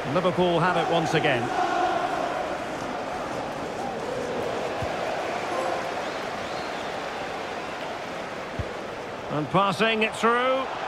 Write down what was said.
Liverpool have it once again. And passing it through.